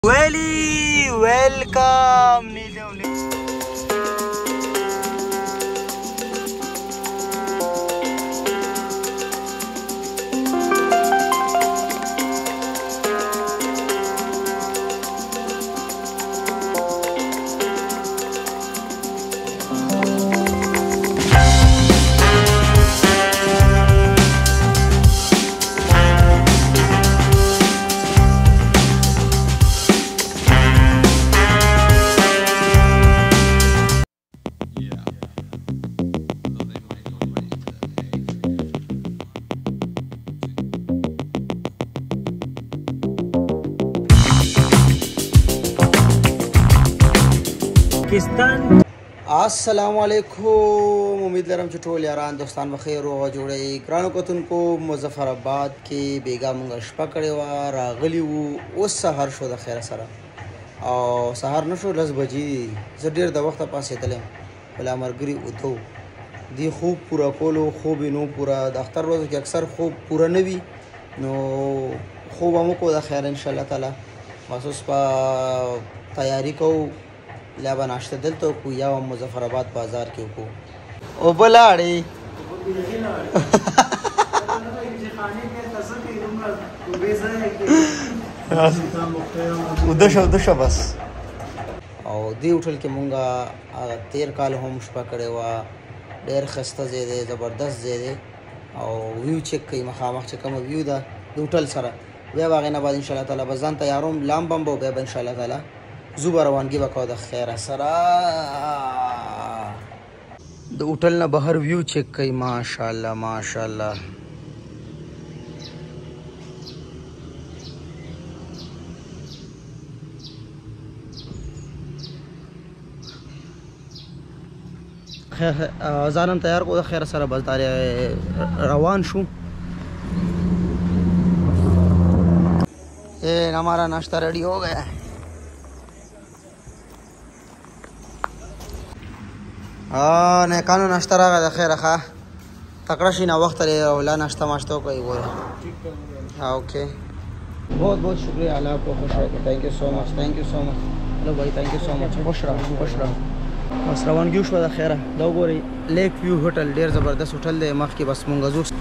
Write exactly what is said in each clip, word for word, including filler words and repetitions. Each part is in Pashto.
ویلی ویلکم نیلم پاکستان. السلام علیکم، امید لرم چې ټول یاران دوستان بخیر او جوړی ګرانو کتونکو مظفر آباد کې بیګا مونږ شپه کړې وه راغلی وو اوس سهار شو د خیر سره او سهار نشو لس بجې زه ډېر د وخته پاسېدلی بلا ملګري اوتو دی خوب پوره کولو خوب یې نو پوره د اختر ورځو کې اکثر خوب پوره نه وي نو خوب هم وکړو د خیر انشاءالله تعالی بس اوس په تیاري کوو لا به ناشته دلته وکړو یا هم مظفر آباد بازار کې وکړو اوبه لاړې اوده شه اوده شه بس او دې هوټل کې مونږ هغه تېر کال هم شپه کړې وه ډېر ښایسته ځای دی زبردست ځای دی او ویو چیک کوي مخامخ چې کومه ویو ده د هوټل سره بیا به هغې نه بعد انشاءالله تعالی به ځان تیاروم لامبم به بیا به انشاءالله تعالی زو به روانګي به کوو د خیره سره د هوټل نه بهر ویو چیک کوي ماشاءالله ماشاءالله ځانم تیار کو د خیر سره بس روان شو हमारा नाश्ता रेडी हो गया है हाँ ने कानू नाश्ता रहा है खैर रखा तकड़ा शी ना वक्त ले ओला नाश्ता माश्ता कोई वो हाँ ओके बहुत बहुत शुक्रिया अल्लाह आपको खुश रखे thank you so much thank you so much hello भाई थैंक यू सो मच खुश रहो खुश रहो बस روان کیو شو د خیره دا وګورئ لیک ویو هوټل ډیر زبردست هوټل دی مخکې بس مونږ ځو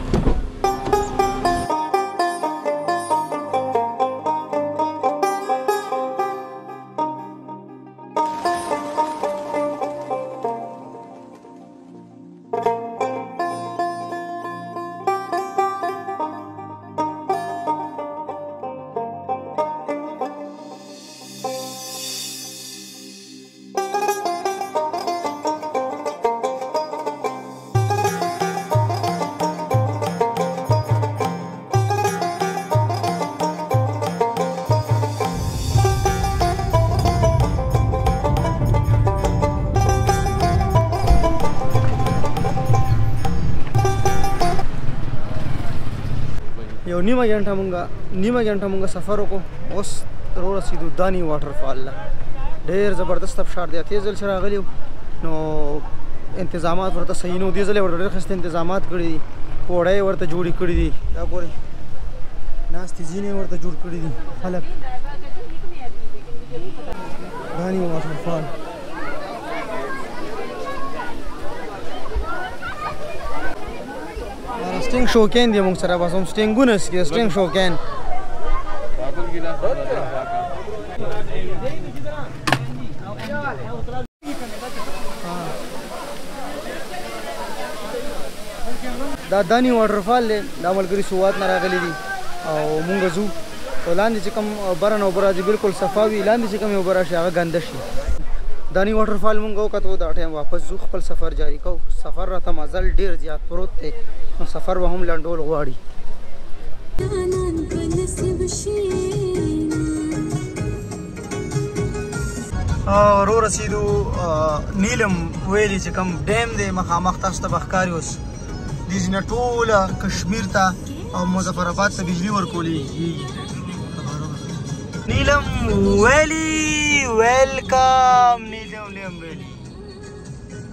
یو نیمه غنټه مونږه نیمه غنټه مونږه سفر وکړو اوس رو رسیدو دانی واټر فال له ډېر زبردست ابشار دی اتې ځل چې راغلي نو انتظامات ورته صحیح نه دي ځلې ورته ډېر ښایسته انتظامات کړي دي پوړۍ ورته جوړې کړي دي دا ګورئ ناستې ځینې ورته جوړ کړي دي خلک دانی واټر فال स्टिंग शौकीन दि सर बस हम स्टिंगुन स्टिंग शौकीन دا دانی واټرفال دی دا ملګري سوات نه راغلي دي او مونږ ځو او لاندې چې کوم بره نه اوبه راځي بالکل صفا وي لاندې چې کومې اوبه راشي هغه ګنده شي دانی واټرفال مونږ وکتو دا ټایم واپس ځو خپل سفر جاري کوو سفر راته مزل ډېر زیات پروت دی نو سفر به هم لنډول غواړي رو رسیدو نیلم ویلي چې کوم ډیم دی مخامخ تاسو ته به ښکاري اوس دې ځینې ټوله کشمیر ته او مظفر آباد ته بجلي ورکولی نیلم ویلي ویلکم نیلم ویلي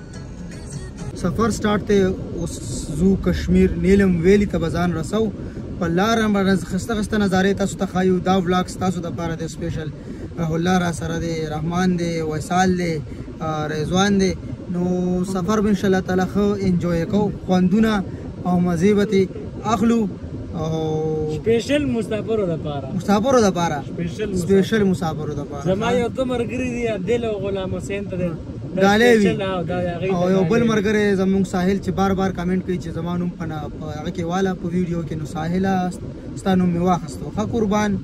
سفر سٹارٹ ته اوس زو کشمیر نیلم ویلی ته بزان رسو په لاره باندې خسته خسته نظارې تاسو ته ښایو. دا ولاګ تاسو دپاره دی سپیشل. الله را سره دی، رحمان دی، وصال دی، رضوان دی. نو سفر به انشاءالله تعالی ښه انجوی کوو، خوندونه او مزې به اخلو. او سپیشل مسافرو دپاره مسافرو دپاره سپیشل مسافرو دپاره زما یو څو ملګري دي عبدل او غلام حسین ته ډالۍ وي، او یو بل ملګری زموږ ساحل چې بار بار کمنټ کوي چې زما نوم په هغه کې والا په ویډیو کې، نو ساحله ستا نوم مې واخیستو. ښه قربان.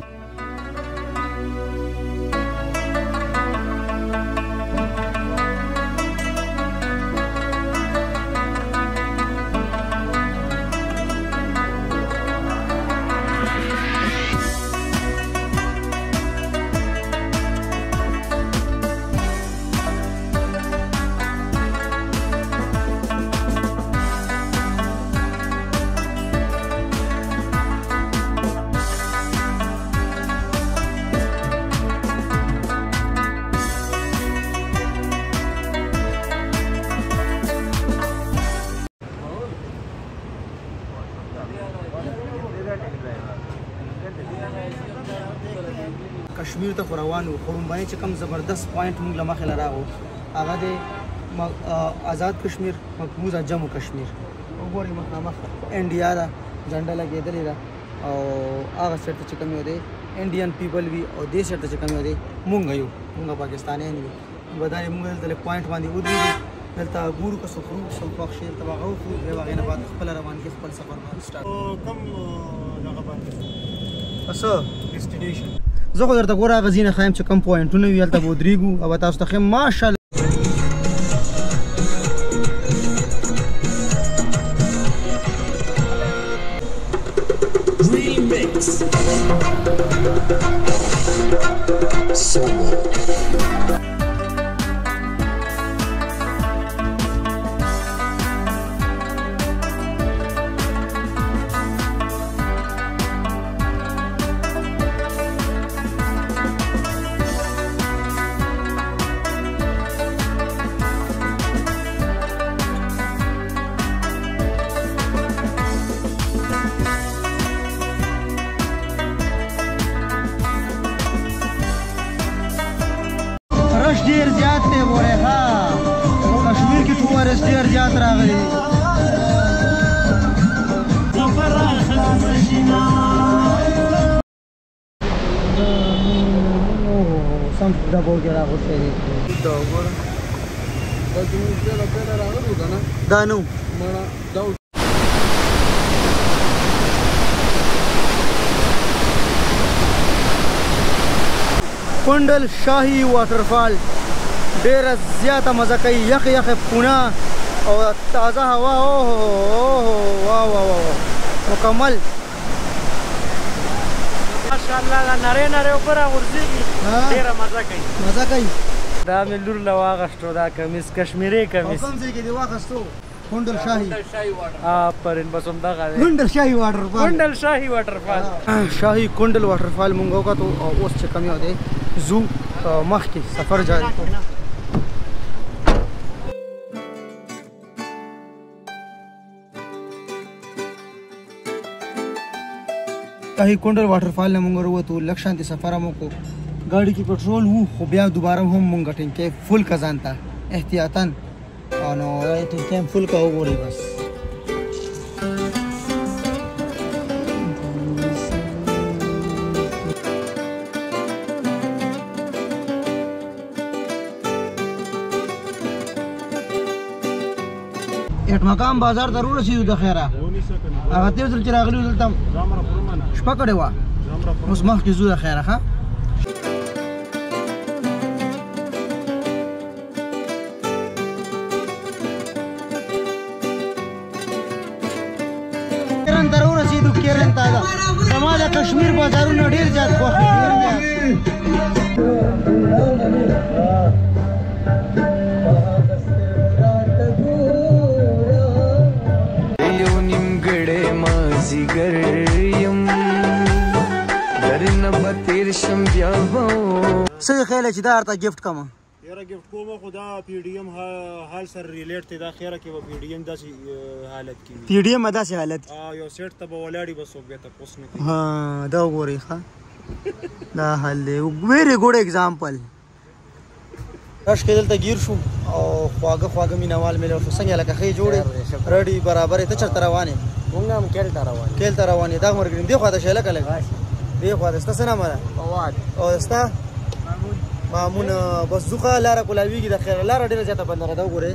کشمیر ته خو روان وو، خو لومبنی چې کوم زبردست پوینټ موږ له مخې له راغو هغه دی آزاد کشمیر، مقبوض جموں کشمیر. وګورئ مخامخ انډیا ده، جنډه لګېدلې ده، او هغه سایډ ته چې کوم یو دی انډین پیپل وي، او دې سایډ ته چې کوم یو دی مونږ یو مونږ پاکستانیان یو. نو دا مونږ دلته لږ پوینټ باندې ودرېږو، دلته ګورو که څه خورو، څه خوښ شي دلته به هغه وخورو، بیا به هغې نه بعد خپله روان کړي خپل سفر باندې سټارټ. کوم دغه باندې څه ډیسټینیشن زه خو درته ګوره هغه ځای نه ښایم چې کوم پوینټونه وي هلته به ودرېږو او به تاسو ته ښیم. ماشاءالله رش ډیر زیات دی ګورئ. ها کشمیر کې ټورسټ ډیر زیات راغلي دي. سم ډبو کې راغوښتي دي. دا وګوره دا زموږ ډېره پیله راغلو که نه دا نه مړه دا کونډل شاهي واټرفال ډېره زیاته مزه کوي، یخ یخ پونه او تازه هوا. اوه واه واه واه مکمل ماشاءالله دا نری نری اوبه راغورځېږي، ډېره مزه کوي مزه کوي. دا مې لور له واغېستو دا کمیس کشمیري کمیس. کوم ځای کې دې واخېستو؟ کونډل شاهي. آفرین بس همدغه دی کونډل شاهي واټرفال. کونډل شاهي واټرفال شاهي کونډل واټرفال مونږ وکتو، او اوس چې کوم یو دی زو مخکې سفر جاري کوو. شاهي کونډل واټرفال نه مونږ وروتو، لږ شانتې سفر هم وکړو. ګاډي کې پټرول وو، خو بیا دوباره هم مونږ ټینکۍ فل کړه ځان ته احتیاطاً. نو ټینکۍ هم فل کړه. وګورئ بس اټ مقام بازار ته ورسېدو. د خیره هغه تېر ځل چې راغلي وو دلته شپه کړې وه، اوس مخکې ځو د خیره. ښه کیرن ته راورسېدو. کیرن ته ده زما د کشمیر بازارونه ډېر زیات خوښ دي. څه خیال چې دا ارته ګفت کوم یاره ګفټ کومه خو دا پی ډي ایم حال سره ریلیټ دی دا خیره کې به پی ډي ایم داسې حالت کې وي پی ډي ایم داسې حالت یو سیټ ته به ولاړي به څوک بیا تپوس نه کوي ها دا وګورئ ښه دا حل دی ویری ګوډ اگزامپل راش کې دلته ګیر شو او خواږه خواږه مینوال ملو شو څنګه لکه خې جوړې رډي برابر ته چرته روانې مونږ هم کېل ته روان کېل ته روانې دا مرګ دی خو دا شیله کله دی خو دا ستاسو نامه ده فواد او ستا مامون بس زوخه لاره کولاویږي د خیر لاره ډیره زیاته بندره ده وګورئ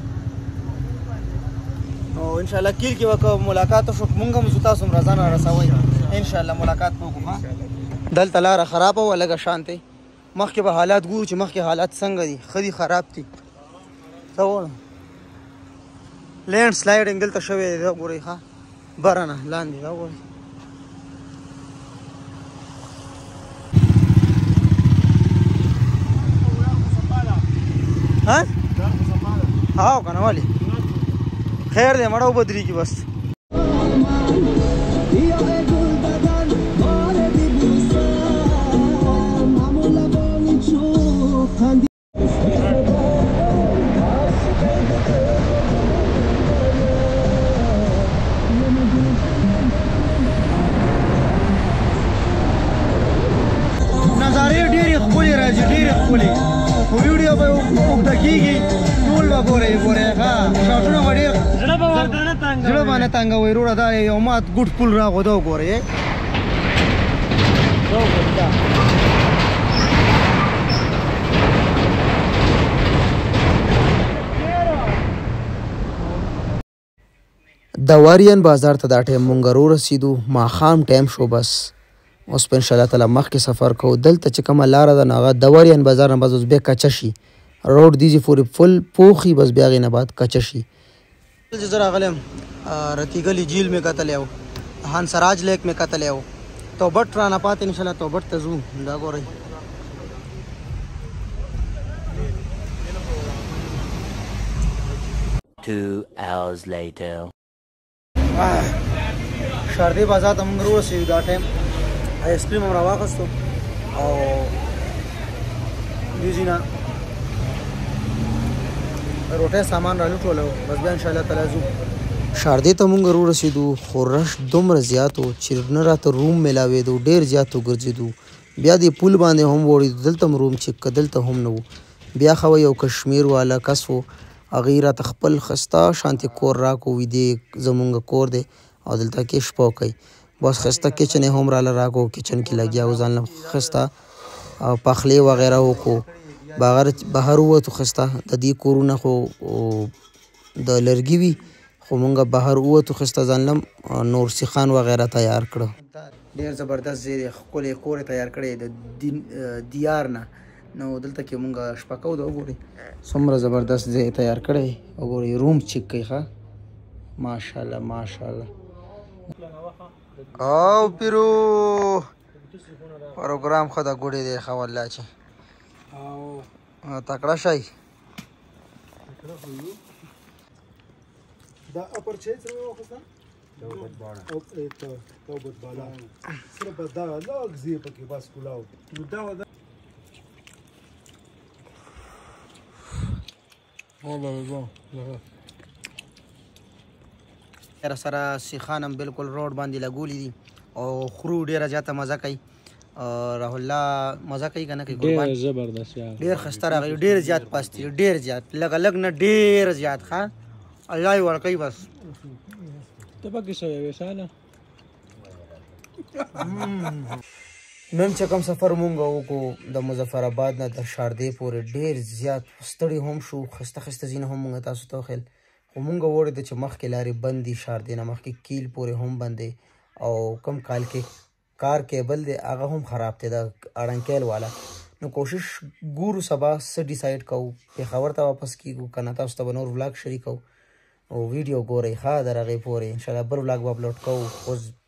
او ان شاء الله کیل کې وکړو ملاقات شو مونږ هم تاسو هم راځنه رسوي ان شاء الله ملاقات وکړو دلته لاره خرابه و لګه شانتي مخکې به حالات ګورو چې مخکې حالات څنګه دي ښه دي خراب دي څه وونه لینډ سلایډنګ دلته شوی دی ګورئ ښه بره نه لاندې دا وګورئ ها ها کنه والی خیر دی مړه وبدرېږي بس نظارې ډېرې ښکلې راځي ډېرې ښکلې خو ویډیو به اوږده کېږي ټول به ګورئ ګورئ ښه شاټونه به ډېر زړه به ورته نه تنګوي زړه به نه تنګوئ وروره دا یو مات ګوډ پل راغو دا وګورئ د واریان بازار ته دا ټایم مونږ رورسېدو ماښام ټایم شو بس اوس په انشاءالله تعالی مخکې سفر کوو دلته چې کومه لاره ده نو هغه د واریان بازار نه بس اوس بیا کچه شي روډ دیزې پورې فل پوخي بس بیا هغې نه بعد کچه شي چې زه راغلی یم رتیګلي جیل مې کتلی و هانسراج لیک مې کتلی و توبټ رانه پاتې انشاءالله توبټ ته ځو دا ګورئ Two hours later. شاردې بازار ته مونږ ورسېدو دا ټایم آیس کریم هم راواخیستو او دیوځي نه روټۍ سامان رالوټولو بس بیا انشاءالله تعالی ځو شاردې ته مونږ ورسېدو خو رش دومره زیات و چې نه راته روم میلاوېدو ډېر زیات وګرځېدو بیا دې پول باندې هم وړېدو دلته هم روم چې که دلته هم نه و بیا خو یو کشمیر والا کس و هغې راته خپل ښسته شانتې کور راکو وي دې زمونږ کور دی او دلته کې شپه کوي بس ښسته کچن یې هم راله راکو کچن کې لګیا و ځان له ښسته پخلی وغیره وکړو بهر ووتو ښسته د دې کورونه خو د لرګي وي خو مونږ بهر ووتو ښسته ځان له نور سیخان وغیره تیار کړه ډېر زبردست ځای دی ښکلی کور یې تیار کړی د دیار نه نو دلته کې مونږ شپه کوو دا وګورئ څومره زبردست ځای تیار کړی وګورئ روم چیک کوي ښه ماشاءالله ماشاءالله او پیرو پروګرام ښه ده ګوډې دی ښه والله چې تکړه شئ دا اپر چې څه واخسته توبت بالا او توبت بالا صرف دا لاګ زی پکې بس کولاو نو دا دا سره سره سیخان هم بالکل روډ باندې لګولي دي او خرو ډېره زیاته مزه کوي رحم الله مزه کوي که نه کوي قربان زبردست ډېر ښایسته راغلی ډېر زیات پاستي ډېر زیات لږ لږ نه ډېر زیات ښه الله یې ورکوي بس ته پکې شوی وې ساله نن چې کوم سفر مونږ وکړو د مظفر آباد نه د شاردې پورې ډېر زیات ستړي هم شو ښایسته ښایسته ځایونه هم مونږ تاسو ته وښیل خو مونږ وړېدو چې مخکې لارې بند دي شاردې نه مخکې کیل پورې هم بند دی او کم کال کې کار کیبل دی هغه هم خراب دی د اړنکیل والا نو کوشش ګورو سبا څه ډیسایډ کوو پېښور ته واپس کیږو که نه تاسو ته به نور ولاګ شریکوو او ویډیو ګورئ ښه در هغې پورې انشاءالله بل ولاګ به اپلوډ کوو اوس